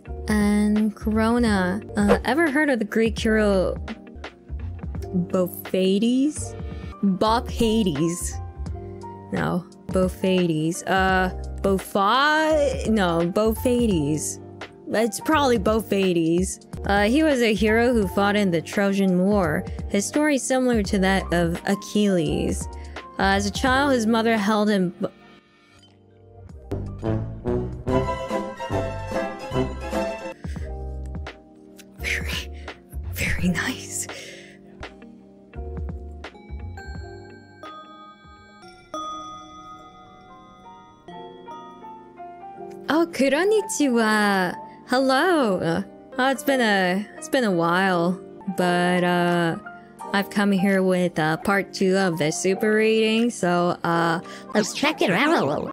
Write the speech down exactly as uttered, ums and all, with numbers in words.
And Corona. Uh, ever heard of the Greek hero Bophades? Bophades. No, Bophades. Uh, Bopha... No, Bophades. It's probably Bophades. Uh, he was a hero who fought in the Trojan War. His story is similar to that of Achilles. Uh, as a child, his mother held him... Very, very nice. Oh, konnichiwa. Hello. Uh, oh, it's been a it's been a while, but uh, I've come here with uh, part two of the super reading. So uh, let's check it out.